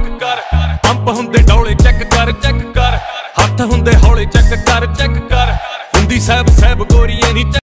कर पंप हुंदे डौले चेक कर हथ हुंदे हौले चेक कर हुंदी सैब सैब गोरीए नी